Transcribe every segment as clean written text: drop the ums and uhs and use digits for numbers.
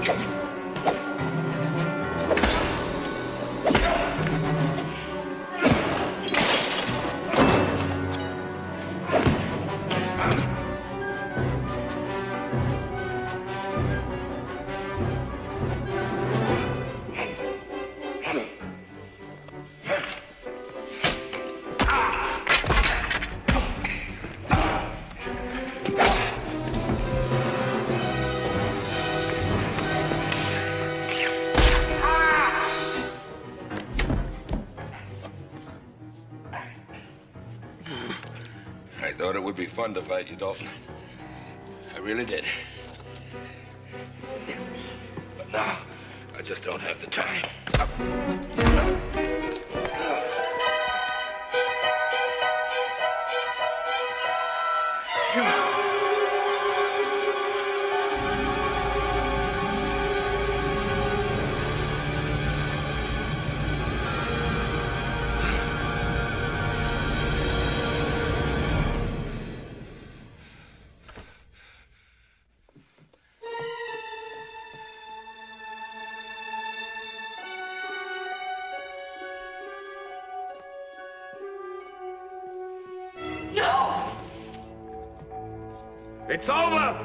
I thought it would be fun to fight you, Dalton. I really did. But now, I just don't have the time. No! It's over!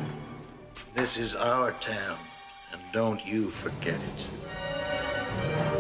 This is our town, and don't you forget it.